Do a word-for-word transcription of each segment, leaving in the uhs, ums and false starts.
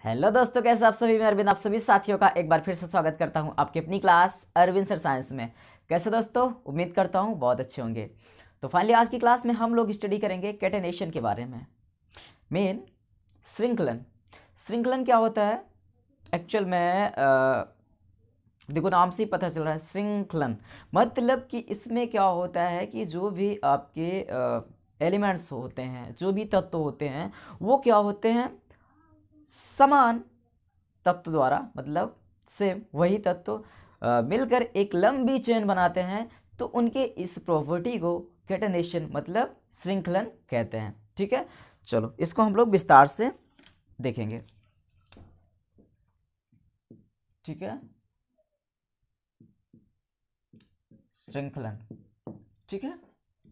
Hello दोस्तों, कैसे आप सभी। मैं अरविंद आप सभी साथियों का एक बार फिर से स्वागत करता हूं आपकी अपनी क्लास अरविंद सर साइंस में। कैसे दोस्तों, उम्मीद करता हूं बहुत अच्छे होंगे। तो फाइनली आज की क्लास में हम लोग स्टडी करेंगे कैटेनेशन के बारे में। मेन श्रृंखलन श्रृंखलन क्या होता है एक्चुअल में, अ, देखो नाम से ही पता चल रहा है श्रृंखलन मतलब कि इसमें क्या होता है कि जो भी आपके एलिमेंट्स होते हैं, जो भी तत्व होते हैं, वो क्या होते हैं, समान तत्व द्वारा, मतलब सेम वही तत्व अ, मिलकर एक लंबी चेन बनाते हैं। तो उनके इस प्रॉपर्टी को कैटेनेशन मतलब श्रृंखलन कहते हैं। ठीक है, चलो इसको हम लोग विस्तार से देखेंगे। ठीक है, श्रृंखलन। ठीक है,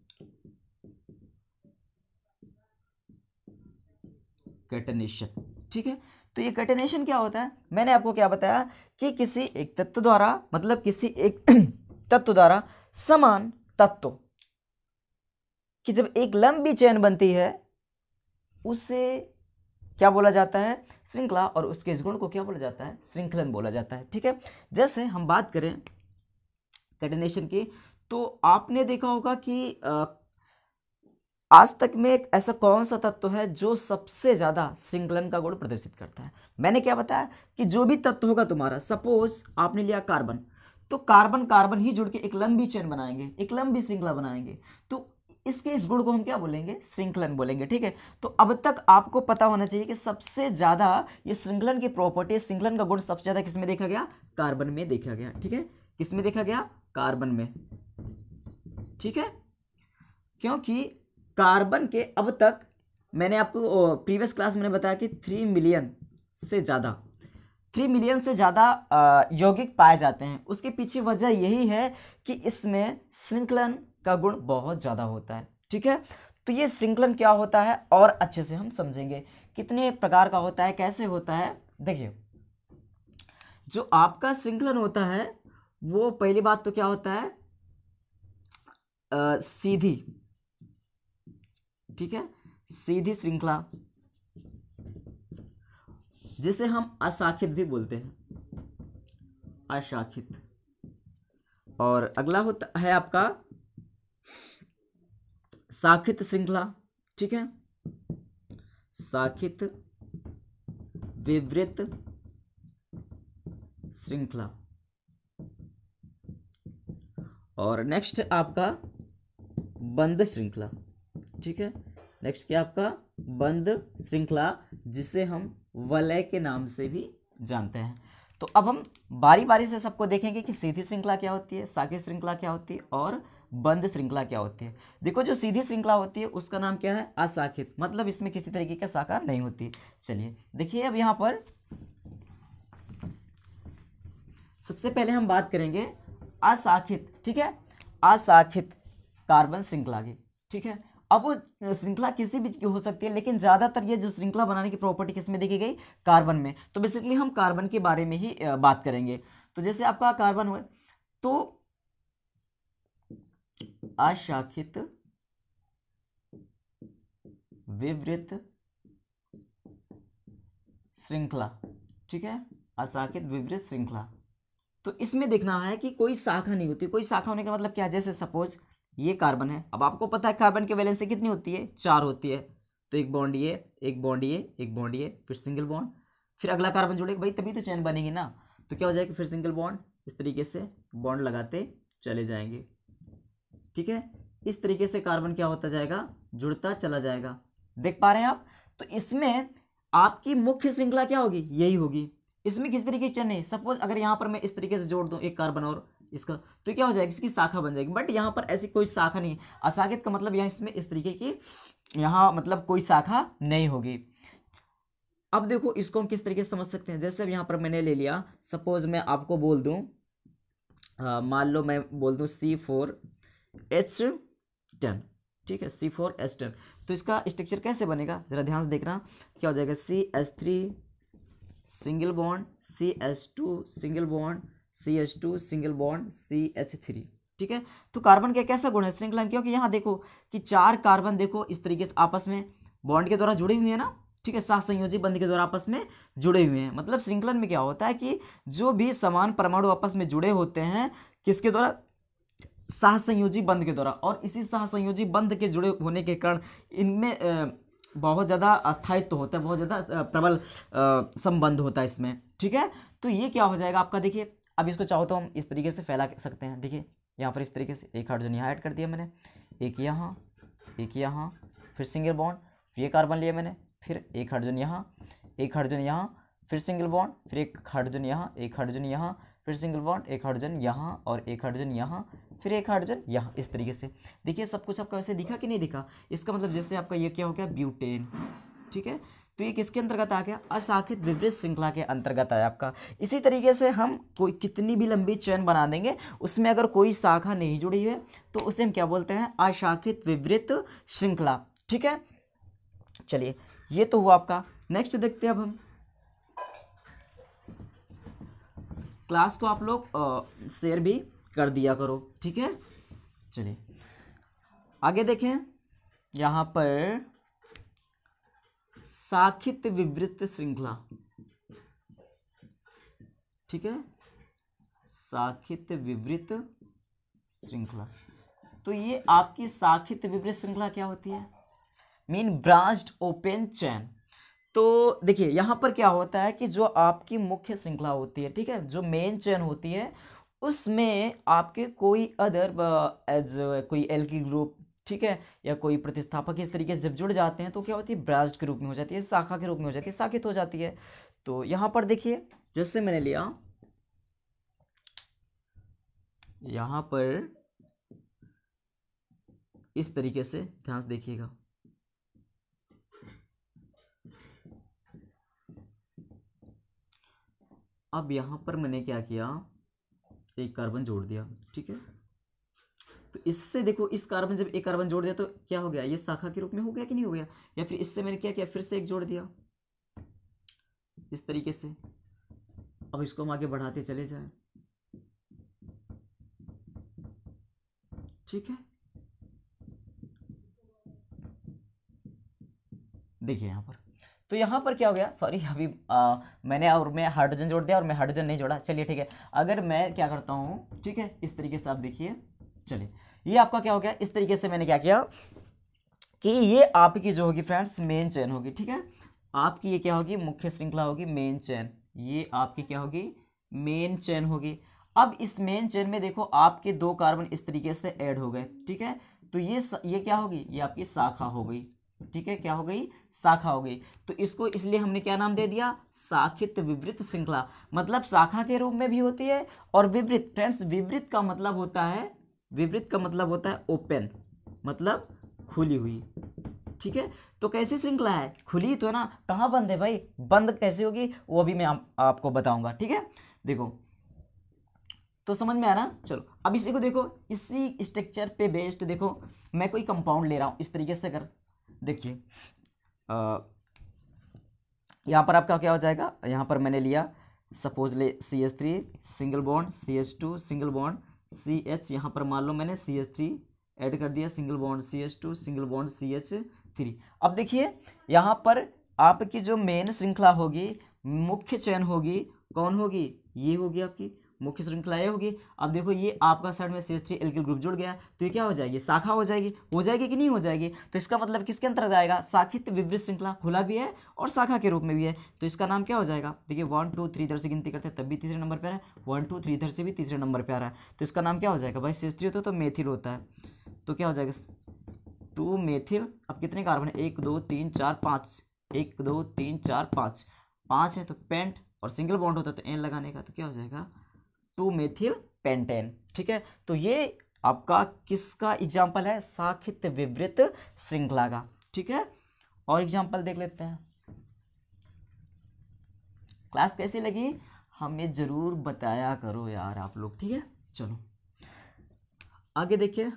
कैटेनेशन। ठीक है, तो ये कैटेनेशन क्या होता है, मैंने आपको क्या बताया कि किसी एक तत्व द्वारा, मतलब किसी एक तत्व द्वारा समान तत्व कि जब एक लंबी चेन बनती है उसे क्या बोला जाता है, श्रृंखला, और उसके इस गुण को क्या बोला जाता है, श्रृंखलन बोला जाता है। ठीक है, जैसे हम बात करें कैटेनेशन की, तो आपने देखा होगा कि आ, आज तक में एक ऐसा कौन सा तत्व है जो सबसे ज्यादा श्रृंखलन का गुण प्रदर्शित करता है। मैंने क्या बताया कि जो भी तत्व होगा तुम्हारा, सपोज आपने लिया कार्बन, तो कार्बन कार्बन ही जुड़ के एक लंबी चेन बनाएंगे, एक लंबी श्रृंखला बनाएंगे, तो इसके इस गुण को हम क्या बोलेंगे, श्रृंखलन बोलेंगे। ठीक है, तो अब तक आपको पता होना चाहिए कि सबसे ज्यादा ये श्रृंखलन की प्रॉपर्टी, श्रृंखलन का गुण सबसे ज्यादा किसमें देखा गया, कार्बन में देखा गया। ठीक है, किसमें देखा गया, कार्बन में। ठीक है, क्योंकि कार्बन के अब तक मैंने आपको प्रीवियस क्लास में बताया कि थ्री मिलियन से ज़्यादा थ्री मिलियन से ज़्यादा यौगिक पाए जाते हैं। उसके पीछे वजह यही है कि इसमें श्रृंखलन का गुण बहुत ज़्यादा होता है। ठीक है, तो ये श्रृंखलन क्या होता है और अच्छे से हम समझेंगे कितने प्रकार का होता है, कैसे होता है। देखिए, जो आपका श्रृंखलन होता है वो पहली बात तो क्या होता है, आ, सीधी। ठीक है, सीधी श्रृंखला, जिसे हम अशाखित भी बोलते हैं, अशाखित। और अगला होता है आपका शाखित श्रृंखला। ठीक है, शाखित विवृत श्रृंखला। और नेक्स्ट आपका बंद श्रृंखला। ठीक है, नेक्स्ट क्या आपका बंद श्रृंखला, जिसे हम वलय के नाम से भी जानते हैं। तो अब हम बारी बारी से सबको देखेंगे कि सीधी श्रृंखला क्या होती है, शाखित श्रृंखला क्या होती है और बंद श्रृंखला क्या होती है। देखो, जो सीधी श्रृंखला होती है उसका नाम क्या है, अशाखित, मतलब इसमें किसी तरीके का शाखा नहीं होती। चलिए देखिए, अब यहां पर सबसे पहले हम बात करेंगे अशाखित। ठीक है, अशाखित कार्बन श्रृंखला की। ठीक है, अब वो श्रृंखला किसी भी हो सकती है, लेकिन ज्यादातर ये जो श्रृंखला बनाने की प्रॉपर्टी किसमें देखी गई, कार्बन में। तो बेसिकली हम कार्बन के बारे में ही बात करेंगे। तो जैसे आपका कार्बन हुआ, तो अशाखित विवृत श्रृंखला। ठीक है, अशाखित विवृत श्रृंखला, तो इसमें देखना है कि कोई शाखा नहीं होती। कोई शाखा होने का मतलब क्या है, जैसे सपोज ये कार्बन है, अब आपको पता है कार्बन की वैलेंसी कितनी होती है, चार होती है। तो एक बॉन्ड ये, एक बॉन्ड ये, एक बॉन्ड ये, फिर सिंगल बॉन्ड, फिर अगला कार्बन जुड़ेगा भाई, तभी तो चेन बनेगी ना। तो क्या हो जाएगा, फिर सिंगल बॉन्ड, इस तरीके से बॉन्ड लगाते चले जाएंगे। ठीक है, इस तरीके से कार्बन क्या होता जाएगा, जुड़ता चला जाएगा। देख पा रहे हैं आप। तो इसमें आपकी मुख्य श्रृंखला क्या होगी, यही होगी। इसमें किस तरीके की चेन है, सपोज अगर यहाँ पर मैं इस तरीके से जोड़ दूं एक कार्बन और इसका, तो क्या हो जाएगा, इसकी शाखा बन जाएगी। बट यहाँ पर ऐसी कोई शाखा नहीं है। अशाखित का मतलब यहाँ इसमें इस तरीके की यहाँ मतलब कोई शाखा नहीं होगी। अब देखो, इसको हम किस तरीके से समझ सकते हैं। जैसे अब यहाँ पर मैंने ले लिया, सपोज मैं आपको बोल दूं, मान लो मैं बोल दूं सी फोर एच टेन। ठीक है, सी फोर एच टेन, तो इसका स्ट्रक्चर कैसे बनेगा, जरा ध्यान से देखना। क्या हो जाएगा, C H three single bond, C H two single bond, C H two single bond, C H three. ठीक है, तो कार्बन का कैसा गुण है, श्रृंखला, क्योंकि यहाँ देखो कि चार कार्बन देखो इस तरीके से आपस में बॉन्ड के द्वारा जुड़े हुए हैं ना। ठीक है, सहसंयोजी बंध के द्वारा आपस में जुड़े हुए हैं। मतलब श्रृंखलन में क्या होता है कि जो भी समान परमाणु आपस में जुड़े होते हैं किसके द्वारा, सहसंयोजी बंध के द्वारा, और इसी सहसंयोजी बंध के जुड़े होने के कारण इनमें बहुत ज़्यादा अस्थायित्व होता है, बहुत ज़्यादा प्रबल संबंध होता है इसमें। ठीक है, तो ये क्या हो जाएगा आपका, देखिए अब इसको चाहो तो हम इस तरीके से फैला सकते हैं। देखिए यहाँ पर इस तरीके से एक हाइड्रोजन यहाँ ऐड कर दिया मैंने, एक यहाँ, एक यहाँ, फिर सिंगल बॉन्ड, फिर ये कार्बन लिया मैंने, फिर एक हाइड्रोजन यहाँ, एक हाइड्रोजन यहाँ, फिर सिंगल बॉन्ड, फिर एक हाइड्रोजन यहाँ, एक हाइड्रोजन यहाँ, फिर सिंगल बॉन्ड, एक हाइड्रोजन यहाँ और एक हाइड्रोजन यहाँ, फिर एक हाइड्रोजन यहाँ। इस तरीके से देखिए सब कुछ आपका वैसे दिखा कि नहीं दिखा। इसका मतलब जैसे आपका ये क्या हो गया, ब्यूटेन। ठीक है, तो ये किसके अंतर्गत आ गया, अशाखित विवृत श्रृंखला के अंतर्गत आया आपका। इसी तरीके से हम कोई कितनी भी लंबी चेन बना देंगे, उसमें अगर कोई शाखा नहीं जुड़ी है तो उसे हम क्या बोलते हैं, अशाखित विवृत श्रृंखला। ठीक है, चलिए ये तो हुआ आपका। नेक्स्ट देखते हैं अब हम, क्लास को आप लोग शेयर भी कर दिया करो। ठीक है, चलिए आगे देखें, यहां पर शाखित विवृत श्रृंखला। ठीक है, शाखित विवृत श्रृंखला, तो ये आपकी शाखित विवृत श्रृंखला क्या होती है, मीन ब्रांच्ड ओपन चैन। तो देखिए यहाँ पर क्या होता है कि जो आपकी मुख्य श्रृंखला होती है, ठीक है, जो मेन चेन होती है, उसमें आपके कोई अदर एज कोई एल्किल ग्रुप, ठीक है, या कोई प्रतिस्थापक इस तरीके से जब जुड़ जाते हैं तो क्या होती है, ब्रांच्ड के रूप में हो जाती है, शाखा के रूप में हो जाती है, शाखित हो जाती है। तो यहाँ पर देखिए जैसे मैंने लिया, यहाँ पर इस तरीके से ध्यान से देखिएगा, अब यहां पर मैंने क्या किया, एक कार्बन जोड़ दिया। ठीक है, तो इससे देखो, इस कार्बन जब एक कार्बन जोड़ दिया तो क्या हो गया, ये शाखा के रूप में हो गया कि नहीं हो गया। या फिर इससे मैंने क्या किया, फिर से एक जोड़ दिया इस तरीके से। अब इसको हम आगे बढ़ाते चले जाएं। ठीक है, देखिए यहां पर, तो यहाँ पर क्या हो गया, सॉरी अभी आ, मैंने और मैं हाइड्रोजन जोड़ दिया और मैं हाइड्रोजन नहीं जोड़ा। चलिए ठीक है, अगर मैं क्या करता हूँ, ठीक है, इस तरीके से आप देखिए, चलिए ये आपका क्या हो गया, इस तरीके से मैंने क्या किया कि ये आपकी जो होगी फ्रेंड्स मेन चेन होगी। ठीक है, आपकी ये क्या होगी, मुख्य श्रृंखला होगी, मेन चेन, ये आपकी क्या होगी, मेन चेन होगी। अब इस मेन चेन में देखो आपके दो कार्बन इस तरीके से ऐड हो गए। ठीक है, तो ये ये क्या होगी, ये आपकी शाखा हो गई। ठीक है, क्या हो गई, शाखा हो गई। तो इसको इसलिए हमने क्या नाम दे दिया, शाखित विवृत श्रृंखला। मतलब शाखा के रूप में भी होती है और विवृत, फ्रेंड्स विवृत का मतलब होता है, विवृत का मतलब होता है ओपन, मतलब खुली हुई। ठीक है, तो कैसी श्रृंखला है, खुली तो है ना, कहाँ बंद है भाई, बंद कैसे होगी वो भी मैं आप, आपको बताऊंगा। ठीक है, देखो तो समझ में आ रहा। चलो अब इसी को देखो, इसी स्ट्रक्चर पे बेस्ड देखो मैं कोई कंपाउंड ले रहा हूं इस तरीके से कर, देखिए यहाँ पर आपका क्या हो जाएगा, यहाँ पर मैंने लिया सपोज ले C H three single bond C H two single bond C H, यहाँ पर मान लो मैंने सी एच थ्री ऐड कर दिया, single bond C H two single bond C H three. अब देखिए यहाँ पर आपकी जो मेन श्रृंखला होगी, मुख्य चैन होगी, कौन होगी, ये होगी आपकी मुख्य श्रृंखला ये होगी। अब देखो ये आपका साइड में C H three alkyl group जुड़ गया, तो ये क्या हो जाएगी, शाखा हो जाएगी, हो जाएगी कि नहीं हो जाएगी। तो इसका मतलब किसके अंतर्गत आएगा, शाखित विवृत श्रृंखला, खुला भी है और शाखा के रूप में भी है। तो इसका नाम क्या हो जाएगा, देखिए वन टू थ्री इधर से गिनती करते हैं तब भी तीसरे नंबर पर आ रहा है, वन टू थ्री इधर से भी तीसरे नंबर पर आ रहा है। तो इसका नाम क्या हो जाएगा भाई, सी एच थ्री होता है तो मेथिल होता है, तो क्या हो जाएगा टू मेथिल। अब कितने कार्बन है, एक दो तीन चार पाँच, एक दो तीन चार पाँच, पाँच है तो पेंट, और सिंगल बॉन्ड होता है तो एन लगाने का, तो क्या हो जाएगा टू मेथिल पेंटेन। ठीक है, तो ये आपका किसका एग्जाम्पल है, शाखित विवृत श्रृंखला का। ठीक है, और एग्जाम्पल देख लेते हैं। क्लास कैसी लगी हमें जरूर बताया करो यार आप लोग। ठीक है, चलो आगे देखिए,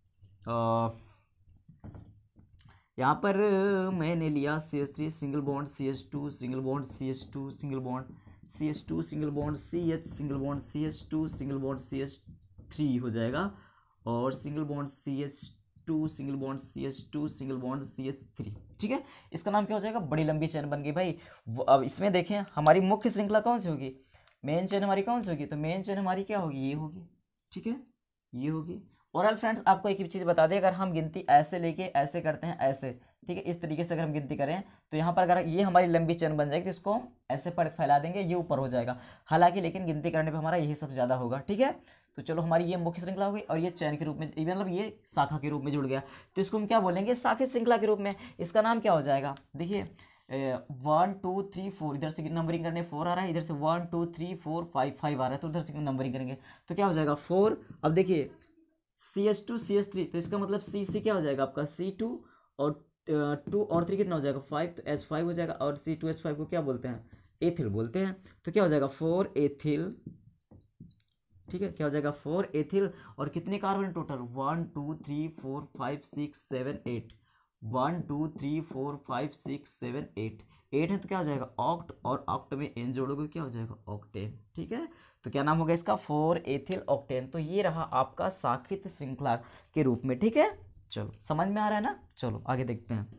यहाँ पर मैंने लिया C H three single bond C H two single bond C H two single bond C H two single bond C H single bond C H two single bond C H three हो जाएगा, और single bond C H two single bond C H two single bond C H three. ठीक है, इसका नाम क्या हो जाएगा, बड़ी लंबी चेन बन गई भाई। अब इसमें देखें हमारी मुख्य श्रृंखला कौन सी होगी, मेन चेन हमारी कौन सी होगी, तो मेन चेन हमारी क्या होगी, ये होगी। ठीक है, ये होगी। और फ्रेंड्स आपको एक चीज़ बता दें, अगर हम गिनती ऐसे लेके ऐसे करते हैं ऐसे, ठीक है, इस तरीके से अगर हम गिनती करें तो यहाँ पर अगर ये हमारी लंबी चेन बन जाएगी तो इसको हम ऐसे पर फैला देंगे, ये ऊपर हो जाएगा। हालांकि लेकिन गिनती करने पे हमारा यही सब ज़्यादा होगा। ठीक है, तो चलो हमारी ये मुख्य श्रृंखला हो गई और ये चैन के रूप में, मतलब ये शाखा के रूप में जुड़ गया, तो इसको हम क्या बोलेंगे, शाखी श्रृंखला के रूप में। इसका नाम क्या हो जाएगा, देखिए वन टू थ्री फोर, इधर से नंबरिंग करने फोर आ रहा है, इधर से one two three four five five आ रहा है, तो उधर से नंबरिंग करेंगे तो क्या हो जाएगा फोर। अब देखिए C H two C H three, तो इसका मतलब सी सी क्या हो जाएगा आपका सी टू, और टू और थ्री कितना हो जाएगा फाइव, तो एच फाइव हो जाएगा। और सी टू एच फाइव को क्या बोलते हैं, एथिल बोलते हैं, तो क्या हो जाएगा फोर एथिल। ठीक है, क्या हो जाएगा फोर एथिल। और कितने carbon total, one two three four five six seven eight, one two three four five six seven eight, eight है तो क्या हो जाएगा ऑक्ट, और ऑक्ट में एन जोड़ोगे क्या हो जाएगा ऑक्टेन। ठीक है, तो क्या नाम होगा इसका, फोर एथिल ऑक्टेन। तो ये रहा आपका शाखित श्रृंखला के रूप में। ठीक है, चलो समझ में आ रहा है ना, चलो आगे देखते हैं।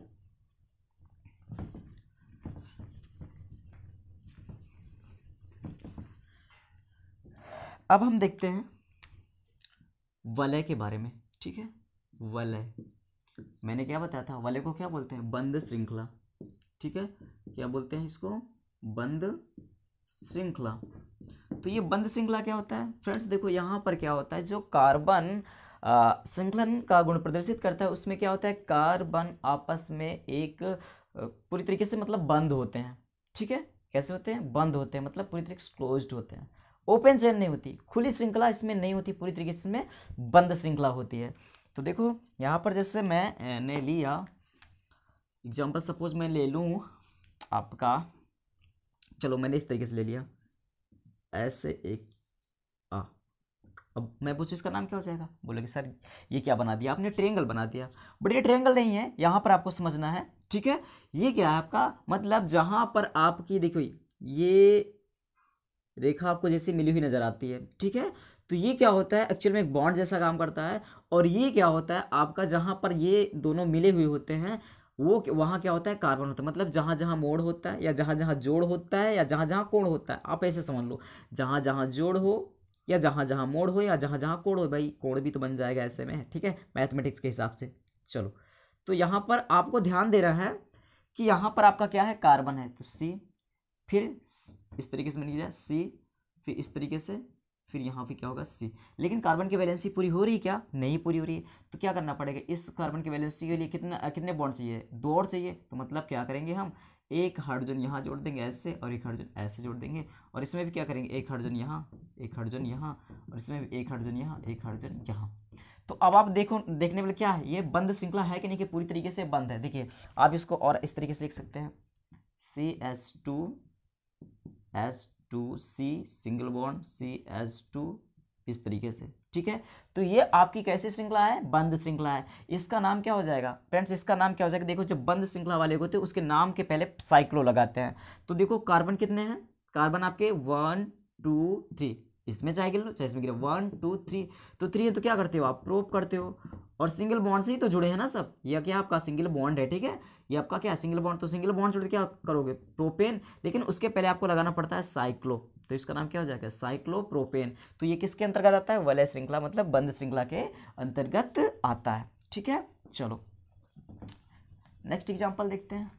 अब हम देखते हैं वलय के बारे में। ठीक है, वलय मैंने क्या बताया था, वलय को क्या बोलते हैं, बंद श्रृंखला। ठीक है, क्या बोलते हैं इसको, बंद श्रृंखला। तो ये बंद श्रृंखला क्या होता है फ्रेंड्स, देखो यहाँ पर क्या होता है, जो कार्बन श्रृंखलन का गुण प्रदर्शित करता है उसमें क्या होता है, कार्बन आपस में एक पूरी तरीके से मतलब बंद होते हैं। ठीक है, कैसे होते हैं, बंद होते हैं, मतलब पूरी तरीके से क्लोज्ड होते हैं, ओपन चेन नहीं होती, खुली श्रृंखला इसमें नहीं होती, पूरी तरीके से इसमें बंद श्रृंखला होती है। तो देखो यहाँ पर जैसे मैंने लिया एग्जाम्पल, सपोज मैं ले लूँ आपका, चलो मैंने इस तरीके से ले लिया ऐसे एक आ, अब मैं पूछूं इसका नाम क्या हो जाएगा, बोलोगे सर ये क्या बना दिया आपने, ट्रायंगल बना दिया। बट ये ट्रायंगल नहीं है, यहाँ पर आपको समझना है। ठीक है, ये क्या है आपका, मतलब जहाँ पर आपकी देखो ये रेखा आपको जैसे मिली हुई नजर आती है। ठीक है, तो ये क्या होता है, एक्चुअल में एक बॉन्ड जैसा काम करता है। और ये क्या होता है आपका, जहाँ पर ये दोनों मिले हुए होते हैं वो वहाँ क्या होता है, कार्बन होता है। मतलब जहाँ जहाँ मोड़ होता है या जहाँ जहाँ जोड़ होता है या जहाँ जहाँ कोण होता है, आप ऐसे समझ लो, जहाँ जहाँ जोड़ हो या जहाँ जहाँ मोड़ हो या जहाँ जहाँ कोण हो, भाई कोण भी तो बन जाएगा ऐसे में। ठीक है, मैथमेटिक्स के हिसाब से। चलो, तो यहाँ पर आपको ध्यान दे रहा है कि यहाँ पर आपका क्या है, कार्बन है, तो सी, फिर इस तरीके से बन जाए सी, फिर इस तरीके से, फिर यहाँ पे क्या होगा सी। लेकिन कार्बन की वैलेंसी पूरी हो रही है क्या, नहीं पूरी हो रही है। तो क्या करना पड़ेगा, इस कार्बन की वैलेंसी के लिए कितना कितने बॉन्ड चाहिए, दो और चाहिए। तो मतलब क्या करेंगे हम, एक हाइड्रोजन यहाँ जोड़ देंगे ऐसे, और एक हाइड्रोजन ऐसे जोड़ देंगे। और इसमें भी क्या करेंगे, एक हाइड्रोजन यहाँ, एक हाइड्रोजन यहाँ, और इसमें भी एक हाइड्रोजन यहाँ, एक हाइड्रोजन यहाँ। तो अब आप देखो, देखने वाले क्या है, ये बंद श्रृंखला है कि नहीं, कि पूरी तरीके से बंद है। देखिए आप इसको और इस तरीके से लिख सकते हैं, C S two S two C single bond C S two, इस तरीके से। ठीक है, तो ये आपकी कैसी श्रृंखला है, बंद श्रृंखला है। इसका नाम क्या हो जाएगा फ्रेंड्स, इसका नाम क्या हो जाएगा, देखो जब बंद श्रृंखला वाले होते हैं उसके नाम के पहले साइक्लो लगाते हैं। तो देखो कार्बन कितने हैं, कार्बन आपके वन टू थ्री, इसमें चाहे गिर लो चाहे इसमें गिरो, वन टू थ्री, तो थ्री है तो क्या करते हो आप, प्रोप करते हो। और सिंगल बॉन्ड से ही तो जुड़े हैं ना सब, यह क्या आपका सिंगल बॉन्ड है। ठीक है, ये आपका क्या सिंगल बॉन्ड, तो सिंगल बॉन्ड जुड़ के क्या करोगे, प्रोपेन। लेकिन उसके पहले आपको लगाना पड़ता है साइक्लो, तो इसका नाम क्या हो जाएगा, साइक्लोप्रोपेन। तो ये किसके अंतर्गत आता है, वलय श्रृंखला, मतलब बंद श्रृंखला के अंतर्गत आता है। ठीक है, चलो नेक्स्ट एग्जांपल देखते हैं।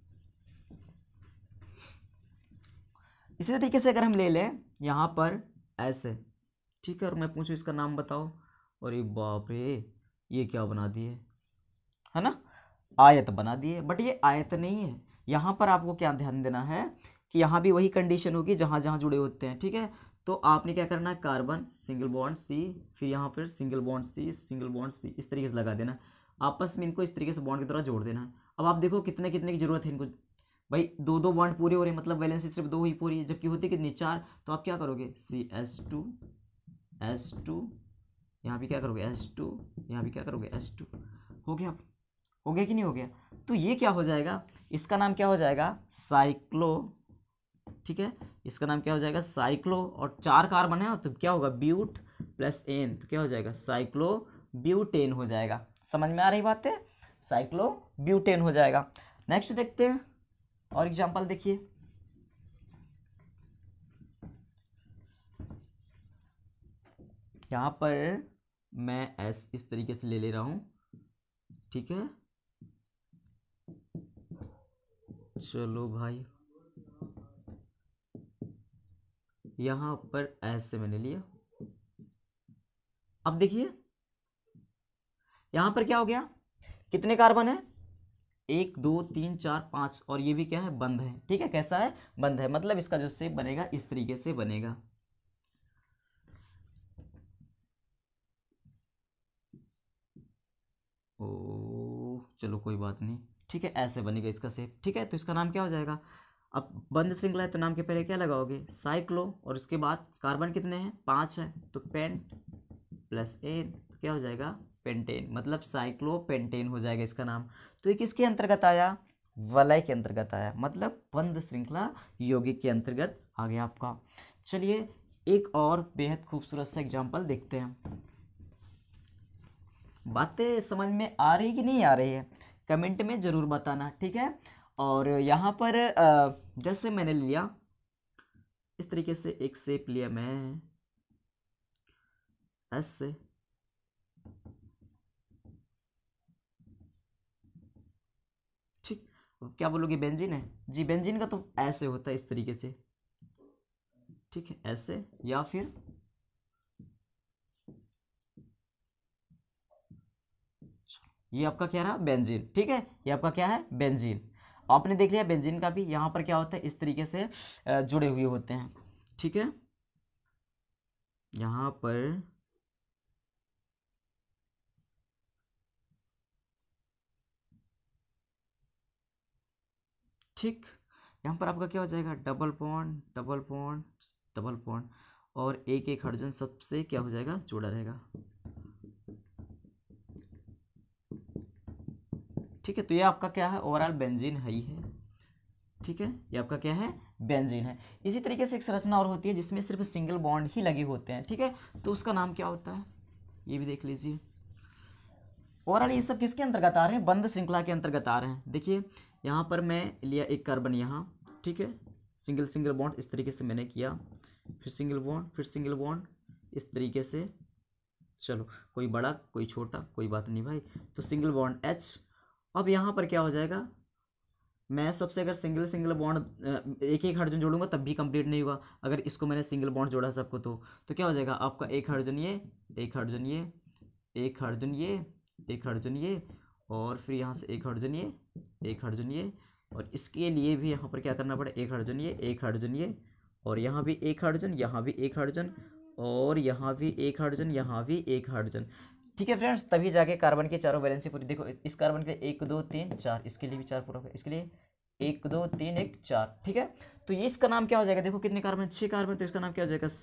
इसी तरीके से अगर हम ले लें यहाँ पर ऐसे, ठीक है, और मैं पूछूं इसका नाम बताओ, और ये बाप रे ये क्या बना दिए, है ना, आयत बना दिए। बट ये आयत नहीं है, यहाँ पर आपको क्या ध्यान देना है कि यहाँ भी वही कंडीशन होगी जहाँ जहाँ जुड़े होते हैं। ठीक है, तो आपने क्या करना है, कार्बन सिंगल बॉन्ड सी, फिर यहाँ पर single bond C, single bond C, इस तरीके से लगा देना, आपस में इनको इस तरीके से बॉन्ड की तरह जोड़ देना। अब आप देखो कितने कितने की जरूरत है इनको, भाई दो दो बॉन्ड पूरे हो रहे हैं, मतलब वैलेंसी सिर्फ दो ही पूरी है, जबकि होती कितनी, चार। तो आप क्या करोगे, C S two S two, यहाँ भी क्या करोगे एस टू, यहाँ भी क्या करोगे एस टू। हो गया, हो गया कि नहीं हो गया। तो ये क्या हो जाएगा, इसका नाम क्या हो जाएगा, साइक्लो। ठीक है, इसका नाम क्या हो जाएगा, साइक्लो। और चार कार्बन है तो क्या होगा, ब्यूट प्लस एन, तो क्या हो जाएगा, साइक्लो ब्यूटेन हो जाएगा। समझ में आ रही बात है, साइक्लोब्यूटेन हो जाएगा। नेक्स्ट देखते हैं और एग्जांपल देखिए, यहाँ पर मैं एस इस तरीके से ले ले रहा हूं, ठीक है। चलो भाई, यहाँ पर एस से मैंने लिया। अब देखिए यहां पर क्या हो गया, कितने कार्बन है, एक दो तीन चार पांच, और ये भी क्या है, बंद है, ठीक है। कैसा है, बंद है, मतलब इसका जो शेप बनेगा इस तरीके से बनेगा। ओ चलो कोई बात नहीं, ठीक है, ऐसे बनेगा इसका शेप, ठीक है। तो इसका नाम क्या हो जाएगा, अब बंद श्रृंखला है तो नाम के पहले क्या लगाओगे, साइक्लो, और उसके बाद कार्बन कितने हैं, पांच है, तो पेंट प्लस एन, तो क्या हो जाएगा, पेंटेन, मतलब साइक्लोपेंटेन हो जाएगा इसका नाम। तो ये किसके अंतर्गत आया, वलय के अंतर्गत आया, मतलब बंद श्रृंखला यौगिक के अंतर्गत आ गया आपका। चलिए एक और बेहद खूबसूरत सा एग्जाम्पल देखते हैं। बातें समझ में आ रही कि नहीं आ रही है, कमेंट में जरूर बताना, ठीक है। और यहाँ पर जैसे मैंने लिया इस तरीके से एक शेप लिया मैं एस से, ठीक। क्या बोलोगे, बेंजीन है जी, बेंजीन का तो ऐसे होता है इस तरीके से, ठीक है, ऐसे, या फिर ये आपका क्या रहा, बेंजीन, ठीक है, ये आपका क्या है, बेंजीन। आपने देख लिया बेंजीन का भी, यहां पर क्या होता है, इस तरीके से जुड़े हुए होते हैं, ठीक है। यहां पर ठीक, यहां पर आपका क्या हो जाएगा, double bond double bond double bond, और एक एक हाइड्रोजन सबसे क्या हो जाएगा, जुड़ा रहेगा, ठीक है। तो ये आपका क्या है, ओवरऑल बेंजीन है ही है, ठीक है, ये आपका क्या है, बेंजीन है। इसी तरीके से एक संरचना और होती है जिसमें सिर्फ सिंगल बॉन्ड ही लगे होते हैं, ठीक है, तो उसका नाम क्या होता है, ये भी देख लीजिए। ओवरऑल ये सब किसके अंतर्गत आ रहे हैं, बंद श्रृंखला के अंतर्गत आ रहे हैं। देखिए यहाँ पर मैं लिया एक कार्बन यहाँ, ठीक है, सिंगल सिंगल बॉन्ड इस तरीके से मैंने किया, फिर सिंगल बॉन्ड, फिर सिंगल बॉन्ड इस तरीके से, चलो कोई बड़ा कोई छोटा कोई बात नहीं भाई, तो सिंगल बॉन्ड एच। अब यहाँ पर क्या हो जाएगा, मैं सबसे अगर सिंगल सिंगल बॉन्ड एक एक हाइड्रोजन जोड़ूंगा तब भी कंप्लीट नहीं होगा, अगर इसको मैंने सिंगल बॉन्ड जोड़ा सबको तो तो क्या हो जाएगा आपका, एक हाइड्रोजन ये, एक हाइड्रोजन ये, एक हाइड्रोजन ये, एक हाइड्रोजन ये, और फिर यहाँ से एक हाइड्रोजन ये, एक हाइड्रोजन ये, और इसके लिए भी यहाँ पर क्या करना पड़े, एक हाइड्रोजन ये, एक हाइड्रोजन ये, और यहाँ भी एक हाइड्रोजन, यहाँ भी एक हाइड्रोजन, और यहाँ भी एक हाइड्रोजन, यहाँ भी एक हाइड्रोजन, ठीक है फ्रेंड्स। तभी जाके कार्बन की चारों वैलेंसी पूरी, देखो इस कार्बन के एक दो तीन चार, इसके लिए भी चार पूरा, इसके लिए एक दो तीन एक चार, ठीक है। तो ये इसका नाम क्या हो जाएगा, देखो कितने कार्बन, छह कार्बन, तो इसका नाम क्या हो जाएगा,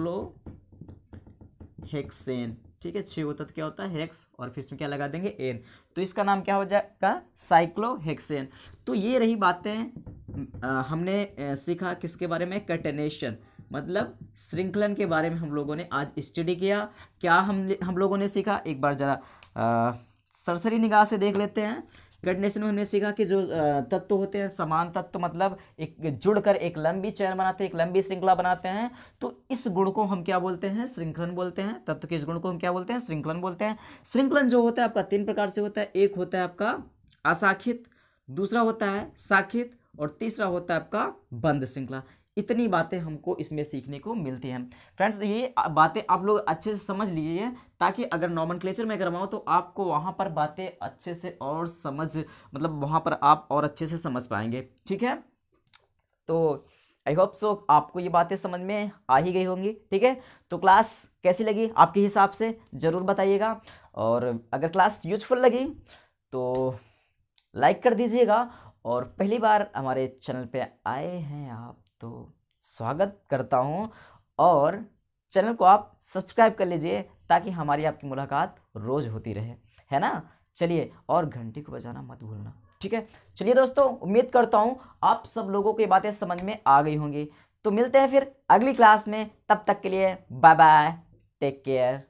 साइक्लोहेक्सेन, ठीक है, छह होता तो क्या होता है, हेक्स, और फिर इसमें क्या लगा देंगे, एन, तो इसका नाम क्या हो जाएगा, साइक्लोहेक्सेन। तो ये रही बातें आ, हमने सीखा किसके बारे में, कैटेनेशन, मतलब श्रृंखलन के बारे में हम लोगों ने आज स्टडी किया। क्या हम हम लोगों ने सीखा, एक बार जरा सरसरी निगाह से देख लेते हैं। कैटेनेशन में हमने सीखा कि जो तत्व होते हैं समान तत्व, मतलब एक जुड़कर एक लंबी चेन बनाते हैं, एक लंबी श्रृंखला बनाते हैं, तो इस गुण को हम क्या बोलते हैं, श्रृंखलन बोलते हैं। तत्व के इस गुण को हम क्या बोलते हैं, श्रृंखलन बोलते हैं। श्रृंखलन जो होता है आपका तीन प्रकार से होता है, एक होता है आपका अशाखित, दूसरा होता है शाखित, और तीसरा होता है आपका बंद श्रृंखला। इतनी बातें हमको इसमें सीखने को मिलती हैं फ्रेंड्स। ये बातें आप लोग अच्छे से समझ लीजिए, ताकि अगर नॉमेनक्लेचर में करवाऊँ तो आपको वहाँ पर बातें अच्छे से और समझ, मतलब वहाँ पर आप और अच्छे से समझ पाएंगे, ठीक है। तो आई होप सो आपको ये बातें समझ में आ ही गई होंगी, ठीक है। तो क्लास कैसी लगी आपके हिसाब से ज़रूर बताइएगा, और अगर क्लास यूजफुल लगी तो लाइक कर दीजिएगा, और पहली बार हमारे चैनल पे आए हैं आप तो स्वागत करता हूं, और चैनल को आप सब्सक्राइब कर लीजिए ताकि हमारी आपकी मुलाकात रोज होती रहे, है ना। चलिए, और घंटी को बजाना मत भूलना, ठीक है। चलिए दोस्तों, उम्मीद करता हूं आप सब लोगों को ये बातें समझ में आ गई होंगी। तो मिलते हैं फिर अगली क्लास में, तब तक के लिए बाय बाय, टेक केयर।